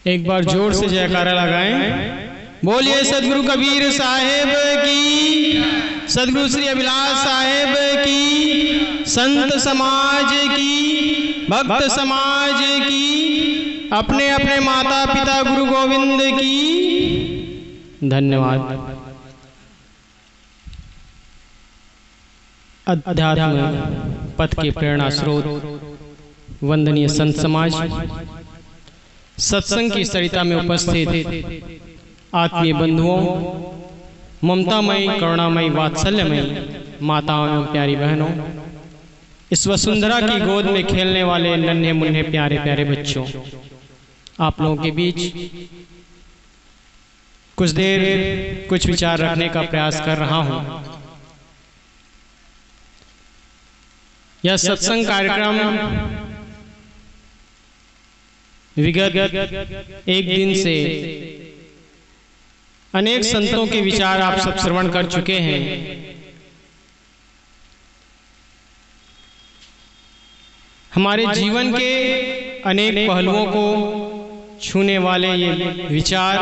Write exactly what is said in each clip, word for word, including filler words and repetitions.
एक बार जोर से जयकारा लगाएं। बोलिए सदगुरु कबीर साहेब की, सदगुरु श्री अभिलाष साहेब की, संत समाज की, भक्त समाज की, अपने अपने माता पिता गुरु गोविंद की। धन्यवाद। अध्यात्म पथ के प्रेरणा स्रोत वंदनीय संत समाज, सत्संग की सरिता में उपस्थित आत्मीय बंधुओं, ममतामयी करुणामयी वात्सल्यमयी माताओं एवं प्यारी बहनों, इस वसुंधरा की गोद में खेलने वाले नन्हे मुन्ने प्यारे प्यारे बच्चों, आप लोगों के बीच कुछ देर कुछ विचार रखने का प्रयास कर रहा हूं। यह सत्संग कार्यक्रम विगत एक दिन से अनेक संतों के विचार आप सब श्रवण कर चुके हैं। हमारे जीवन के अनेक पहलुओं को छूने वाले ये विचार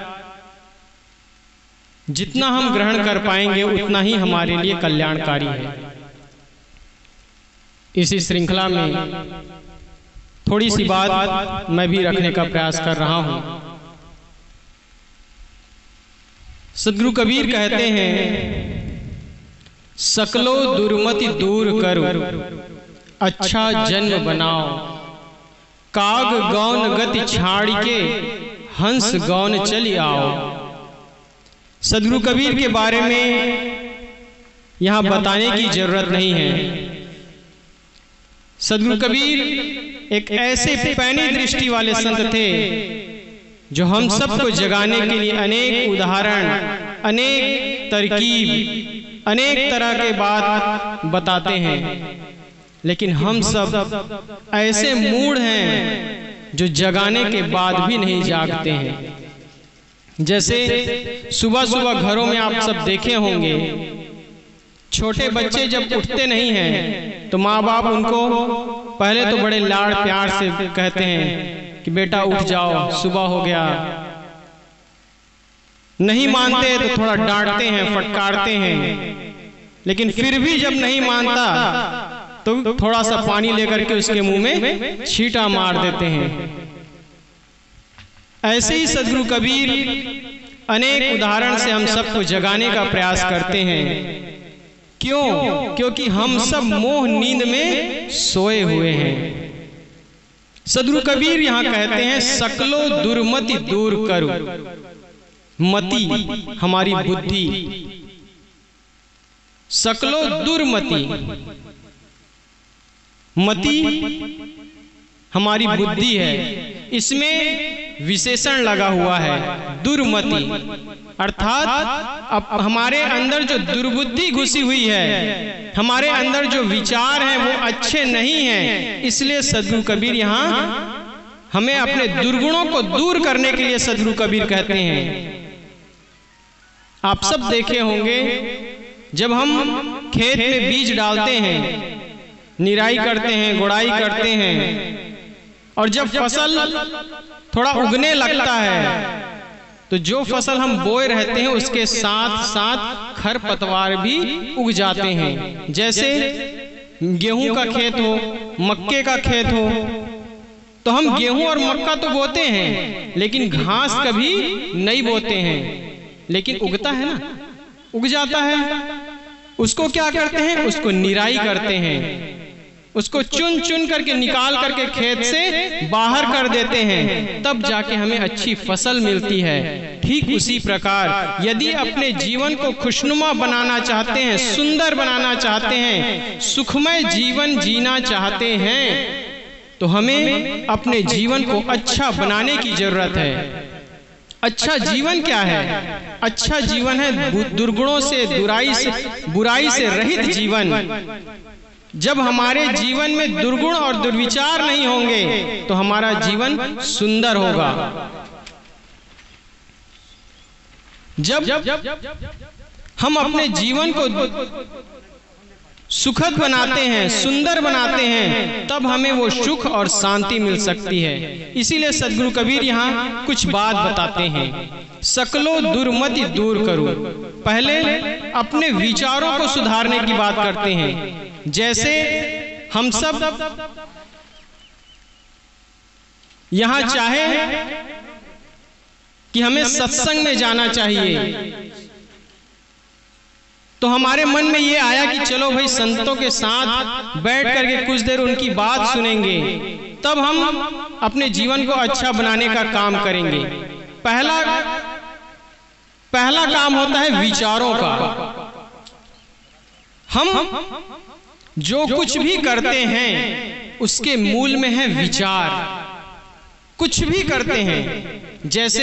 जितना हम ग्रहण कर पाएंगे उतना ही हमारे लिए कल्याणकारी है। इसी श्रृंखला में थोड़ी सी बात मैं भी रखने का प्रयास कर रहा हूं। सदगुरु कबीर कहते हैं, सकलो दुर्मति दूर करो, अच्छा जन्म बनाओ, काग गौन गति छाड़ के हंस गौन चली आओ। सदगुरु कबीर के बारे में यहां बताने की जरूरत नहीं है। सदगुरु कबीर एक ऐसे पैनी दृष्टि वाले संत थे जो हम सबको जगाने के लिए अनेक उदाहरण, अनेक तरकीब, अनेक तरह के बात बताते हैं। लेकिन हम सब ऐसे मूढ़ हैं जो जगाने के बाद भी नहीं जागते हैं। जैसे सुबह सुबह घरों में आप सब देखे होंगे, छोटे बच्चे जब उठते नहीं हैं तो माँ बाप उनको पहले तो बड़े लाड़ प्यार से कहते हैं कि बेटा उठ जाओ, सुबह हो गया। नहीं मानते तो थोड़ा डांटते हैं, फटकारते हैं। लेकिन फिर भी जब नहीं मानता तो थोड़ा सा पानी लेकर के उसके मुंह में छींटा मार देते हैं। ऐसे ही सदगुरु कबीर अनेक उदाहरण से हम सबको जगाने का प्रयास करते हैं। क्यों? क्योंकि हम सब मोह नींद में सोए हुए हैं। सदगुरु कबीर यहां कहते हैं, सकलो दुर्मति दूर करो। मति हमारी बुद्धि, सकलो दुर्मति, मति हमारी बुद्धि है। इसमें विशेषण लगा हुआ है, दुर्मति, अर्थात अब हमारे अंदर जो दुर्बुद्धि घुसी हुई है, हमारे अंदर जो विचार हैं वो अच्छे नहीं हैं। इसलिए सदगुरु कबीर यहाँ हमें अपने दुर्गुणों को दूर करने के लिए सदगुरु कबीर कहते हैं। आप सब देखे होंगे, जब हम खेत में बीज डालते हैं, निराई करते हैं, गुड़ाई करते हैं, और जब फसल थोड़ा उगने लगता है तो जो फसल हम बोए रहते हैं उसके साथ साथ खरपतवार भी उग जाते हैं। जैसे गेहूं का खेत हो, मक्के का खेत हो, तो हम गेहूं और मक्का तो बोते हैं लेकिन घास कभी नहीं बोते हैं। लेकिन उगता है ना, उग जाता है। उसको क्या करते हैं? उसको निराई करते हैं, उसको चुन चुन करके निकाल करके खेत से बाहर कर देते हैं, तब जाके हमें अच्छी फसल मिलती है। ठीक उसी प्रकार यदि अपने जीवन को खुशनुमा बनाना चाहते हैं, सुंदर बनाना चाहते हैं, सुखमय जीवन जीना चाहते हैं, तो हमें अपने जीवन को अच्छा बनाने की जरूरत है। अच्छा जीवन क्या है? अच्छा जीवन है दुर्गुणों से, दुराई से, बुराई से रहित जीवन। जब हमारे जीवन में दुर्गुण और दुर्विचार नहीं होंगे तो हमारा जीवन सुंदर होगा। जब हम अपने जीवन को सुखद बनाते हैं, सुंदर बनाते हैं, तब हमें वो सुख और शांति मिल सकती है। इसीलिए सद्गुरु कबीर यहाँ कुछ बात बताते हैं। सकलो दुर्मति दूर करो, पहले अपने विचारों को सुधारने की बात करते हैं। जैसे हम सब यहाँ चाहे कि हमें सत्संग में जाना चाहिए, तो हमारे मन में ये आया कि चलो भाई संतों के साथ बैठ करके कुछ देर उनकी बात सुनेंगे, तब हम अपने जीवन को अच्छा बनाने का काम करेंगे। पहला पहला काम होता है विचारों का। हम जो कुछ भी करते हैं उसके मूल में है विचार। कुछ भी करते हैं, जैसे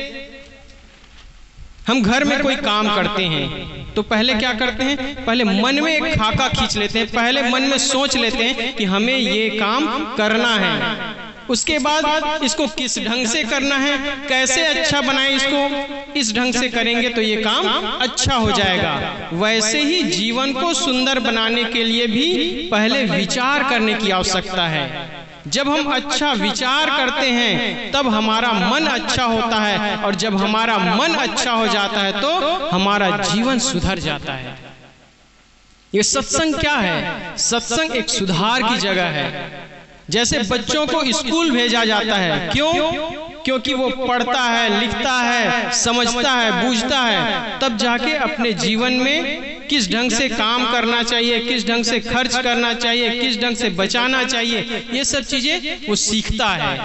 हम घर में कोई काम करते हैं तो पहले क्या करते हैं, पहले मन में एक खाका खींच लेते हैं, पहले मन में सोच लेते हैं कि हमें ये काम करना है। उसके बाद इसको किस ढंग से करना है, कैसे अच्छा बनाए, इसको इस ढंग से करेंगे तो ये काम अच्छा हो जाएगा। वैसे ही जीवन को सुंदर बनाने के लिए भी पहले विचार करने की आवश्यकता है। जब हम अच्छा विचार करते हैं तब हमारा मन अच्छा होता है, और जब हमारा मन अच्छा हो जाता है तो हमारा जीवन सुधर जाता है। ये सत्संग क्या है? सत्संग एक सुधार की जगह है। जैसे बच्चों को स्कूल भेजा जाता है, क्यों? क्योंकि वो पढ़ता है, लिखता है, समझता है, बूझता है, तब जाके अपने जीवन में किस ढंग से काम करना चाहिए, किस ढंग से खर्च करना चाहिए, किस ढंग से बचाना चाहिए, ये सब चीजें वो सीखता है।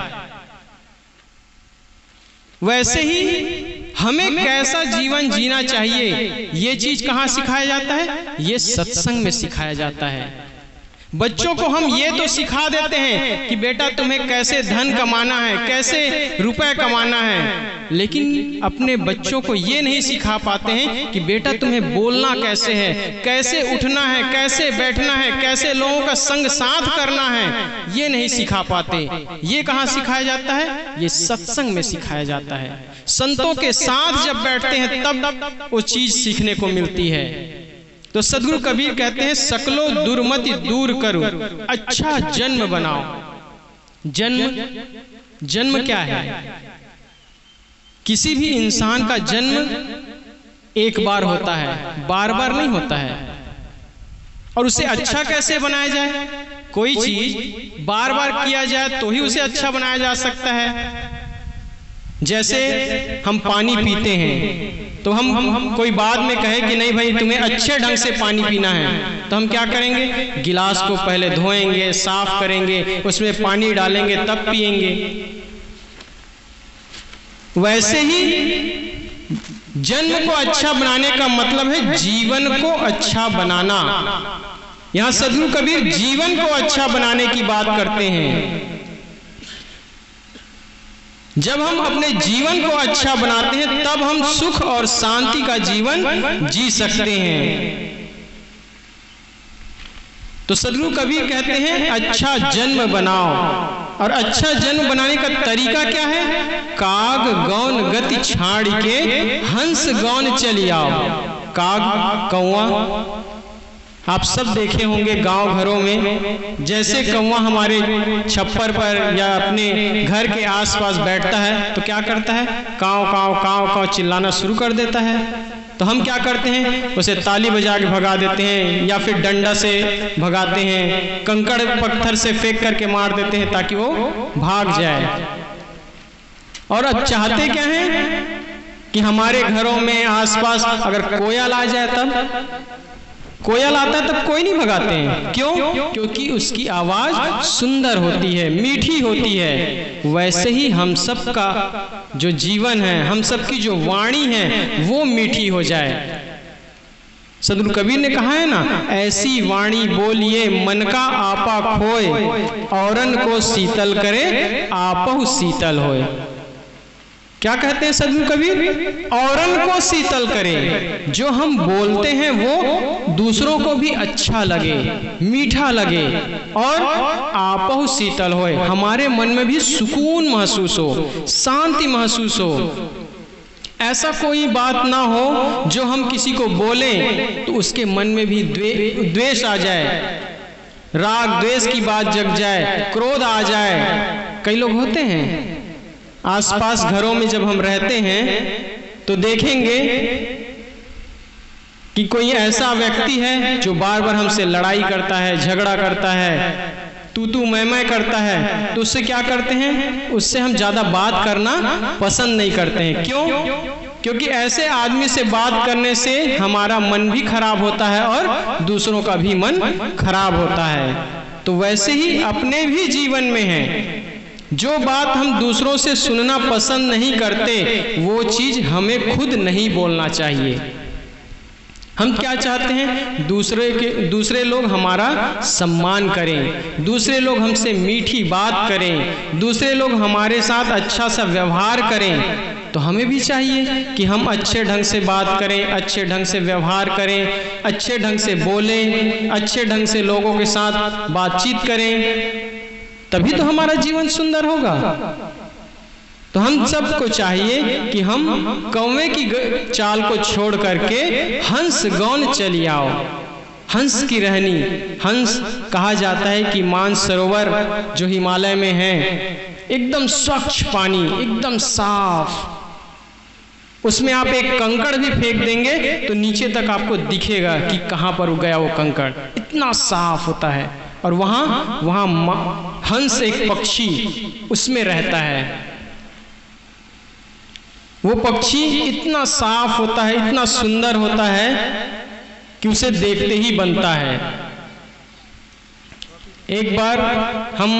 वैसे ही हमें कैसा जीवन जीना चाहिए, ये चीज कहाँ सिखाया जाता है? ये सत्संग में सिखाया जाता है। बच्चों को हम ये तो सिखा देते हैं कि बेटा तुम्हें कैसे धन कमाना है, कैसे रुपए कमाना है, लेकिन अपने बच्चों को ये नहीं सिखा पाते हैं कि बेटा तुम्हें बोलना कैसे है, कैसे उठना है, कैसे बैठना है, कैसे लोगों का संग साथ करना है, ये नहीं सिखा पाते। ये कहाँ सिखाया जाता है? ये सत्संग में सिखाया जाता है। संतों के साथ जब बैठते हैं तब वो चीज सीखने को मिलती है। तो सद्गुरु कबीर कहते हैं सकलो दुर्मति दूर करो, अच्छा जन्म बनाओ। जन्म जन्म क्या है? किसी भी इंसान का जन्म एक बार होता है, बार बार नहीं होता है। और उसे अच्छा कैसे बनाया जाए? कोई चीज बार बार किया जाए तो ही उसे अच्छा बनाया जा सकता है। जैसे हम पानी पीते हैं तो हम, हम कोई बाद में कहे कि नहीं भाई तुम्हें अच्छे ढंग से पानी पीना है, तो हम क्या करेंगे? गिलास को पहले धोएंगे, साफ करेंगे, उसमें पानी डालेंगे, तब पिएंगे। वैसे ही जन्म को अच्छा बनाने का मतलब है जीवन को अच्छा बनाना। यहाँ सद्गुरु कबीर जीवन को अच्छा बनाने की बात करते हैं। जब हम अपने जीवन को अच्छा बनाते हैं तब हम सुख और शांति का जीवन जी सकते हैं। तो सद्गुरु कबीर कहते हैं अच्छा जन्म बनाओ। और अच्छा जन्म बनाने का तरीका क्या है? काग गौन गति छाड़ के हंस गौन चली आओ। काग कौवा आप सब देखे होंगे गांव घरों में, जैसे कौवा हमारे छप्पर पर या अपने घर के आसपास बैठता है तो क्या करता है? काव काव काव काव चिल्लाना शुरू कर देता है। तो हम क्या करते हैं? उसे ताली बजा के भगा देते हैं, या फिर डंडा से भगाते हैं, कंकड़ पत्थर से फेंक करके मार देते हैं ताकि वो भाग जाए। और अब चाहते क्या है कि हमारे घरों में आसपास अगर कोयल आ जाए, तब कोयल आता है तब कोई नहीं भगाते हैं। क्यों? क्योंकि उसकी आवाज सुंदर होती है, मीठी होती है। वैसे ही हम सब का जो जीवन है, हम सब की जो वाणी है वो मीठी हो जाए। सद्गुरु कबीर ने कहा है ना, ऐसी वाणी बोलिए मन का आपा खोए, औरन को शीतल करे आपहु शीतल होए। क्या कहते हैं सद्गुरु कबीर? औरन को शीतल करे। जो हम बोलते हैं वो दूसरों को भी अच्छा लगे, मीठा लगे, और आपहु शीतल होए, हमारे मन में भी सुकून महसूस हो, शांति महसूस हो। ऐसा कोई बात ना हो जो हम किसी को बोलें तो उसके मन में भी द्वे, द्वेष आ जाए, राग द्वेष की बात जग जाए, क्रोध आ जाए। कई लोग होते हैं आसपास घरों में जब हम रहते हैं तो देखेंगे कि कोई ऐसा व्यक्ति है जो बार बार हमसे लड़ाई करता है, झगड़ा करता है, तू तू मैं मैं करता है, तो उससे क्या करते हैं, उससे हम ज्यादा बात करना पसंद नहीं करते हैं। क्यों? क्योंकि ऐसे आदमी से बात करने से हमारा मन भी खराब होता है और दूसरों का भी मन खराब होता है। तो वैसे ही अपने भी जीवन में है, जो बात हम दूसरों से सुनना पसंद नहीं करते वो चीज हमें खुद नहीं बोलना चाहिए। हम क्या चाहते हैं, दूसरे के दूसरे लोग हमारा सम्मान करें, दूसरे लोग हमसे मीठी बात करें, दूसरे लोग हमारे साथ अच्छा सा व्यवहार करें। तो हमें भी चाहिए कि हम अच्छे ढंग से बात करें, अच्छे ढंग से व्यवहार करें, अच्छे ढंग से बोलें, अच्छे ढंग से लोगों के साथ बातचीत करें, तभी तो हमारा जीवन सुंदर होगा। तो हम सबको चाहिए कि हम कौवे की चाल को छोड़ करके हंस गौन चली आओ। हंस की रहनी, हंस कहा जाता है कि मानसरोवर जो हिमालय में है, एकदम स्वच्छ पानी, एकदम साफ, उसमें आप एक कंकड़ भी फेंक देंगे तो नीचे तक आपको दिखेगा कि कहाँ पर गया वो कंकड़, इतना साफ होता है। और वहाँ वहाँ हंस एक पक्षी उसमें रहता है, वो पक्षी इतना साफ होता है, इतना सुंदर होता है कि उसे देखते ही बनता है। एक बार हम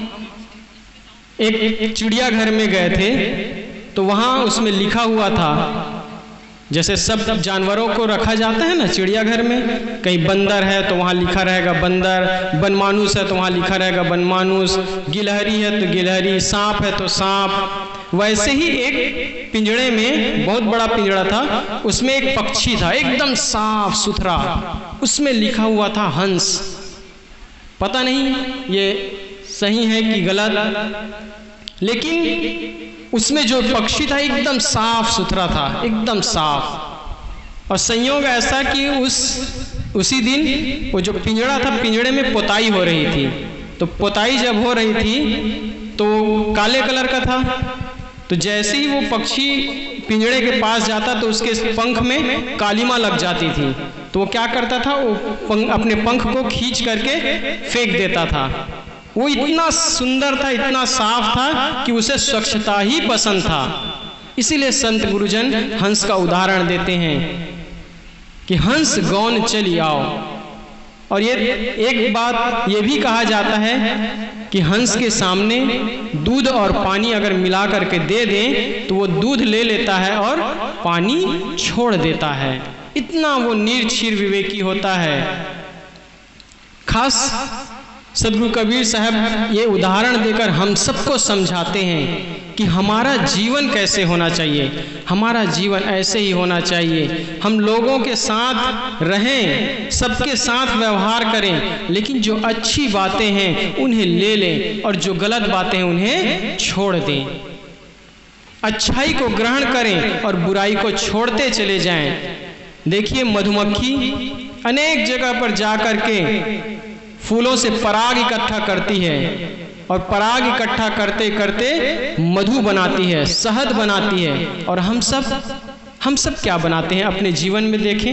एक चिड़ियाघर में गए थे तो वहाँ उसमें लिखा हुआ था, जैसे सब जानवरों को रखा जाता है ना चिड़ियाघर में, कहीं बंदर है तो वहाँ लिखा रहेगा बंदर, बनमानुस है तो वहाँ लिखा रहेगा बनमानुस, गिलहरी है तो गिलहरी, सांप है तो सांप। वैसे ही एक पिंजड़े में, बहुत बड़ा पिंजड़ा था, उसमें एक पक्षी था एकदम साफ सुथरा, उसमें लिखा हुआ था हंस। पता नहीं ये सही है कि गलत, लेकिन उसमें जो पक्षी था एकदम साफ सुथरा था, एकदम साफ। और संयोग ऐसा कि उस उसी दिन वो जो पिंजड़ा था, पिंजड़े में पोताई हो रही थी, तो पोताई जब हो रही थी तो काले कलर का था, तो जैसे ही वो पक्षी पिंजड़े के पास जाता तो उसके पंख में कालिमा लग जाती थी, तो वो क्या करता था, वो पंख, अपने पंख को खींच करके फेंक देता था। वो इतना सुंदर था, इतना साफ था कि उसे स्वच्छता ही पसंद था। इसीलिए संत गुरुजन हंस का उदाहरण देते हैं कि हंस गौन चली आओ। और ये एक बात ये भी कहा जाता है कि हंस के सामने दूध और पानी अगर मिला करके दे दें तो वो दूध ले लेता है और पानी छोड़ देता है। इतना वो निर्क्षीर विवेकी होता है। खास सदगुरु कबीर साहब ये उदाहरण देकर हम सबको समझाते हैं कि हमारा जीवन कैसे होना चाहिए। हमारा जीवन ऐसे ही होना चाहिए, हम लोगों के साथ रहें, सबके साथ व्यवहार करें, लेकिन जो अच्छी बातें हैं उन्हें ले लें और जो गलत बातें हैं उन्हें छोड़ दें। अच्छाई को ग्रहण करें और बुराई को छोड़ते चले जाएं। देखिए मधुमक्खी अनेक जगह पर जा कर के फूलों से पराग इकट्ठा करती है और पराग इकट्ठा करते करते मधु बनाती है, शहद बनाती है। और हम सब हम सब क्या बनाते हैं अपने जीवन में? देखें,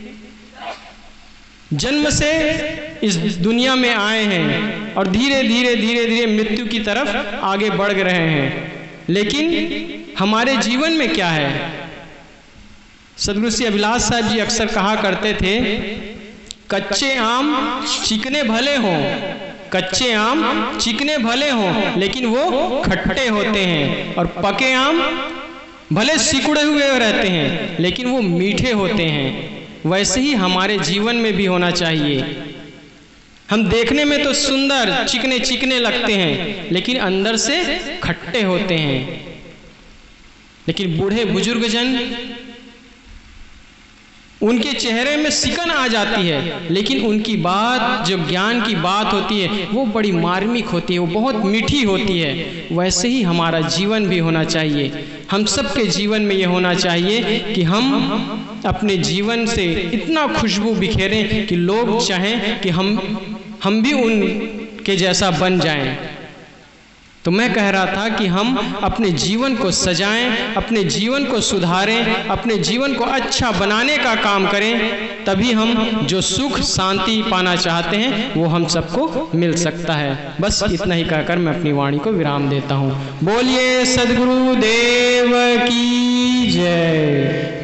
जन्म से इस दुनिया में आए हैं और धीरे धीरे धीरे धीरे मृत्यु की तरफ आगे बढ़ रहे हैं, लेकिन हमारे जीवन में क्या है? सदगुरु श्री अभिलाष साहब जी अक्सर कहा करते थे, कच्चे आम चिकने भले हों, कच्चे आम चिकने भले हों, लेकिन वो खट्टे होते हैं, और पके आम भले सिकुड़े हुए रहते हैं लेकिन वो मीठे होते हैं। वैसे ही हमारे जीवन में भी होना चाहिए। हम देखने में तो सुंदर चिकने चिकने लगते हैं लेकिन अंदर से खट्टे होते हैं। लेकिन बूढ़े बुजुर्ग जन उनके चेहरे में सिकन आ जाती है, लेकिन उनकी बात जो ज्ञान की बात होती है वो बड़ी मार्मिक होती है, वो बहुत मीठी होती है। वैसे ही हमारा जीवन भी होना चाहिए। हम सबके जीवन में ये होना चाहिए कि हम अपने जीवन से इतना खुशबू बिखेरें कि लोग चाहें कि हम हम भी उनके जैसा बन जाएं। तो मैं कह रहा था कि हम अपने जीवन को सजाएं, अपने जीवन को सुधारें, अपने जीवन को अच्छा बनाने का काम करें, तभी हम जो सुख शांति पाना चाहते हैं वो हम सबको मिल सकता है। बस इतना ही कहकर मैं अपनी वाणी को विराम देता हूँ। बोलिए सद्गुरु देव की जय।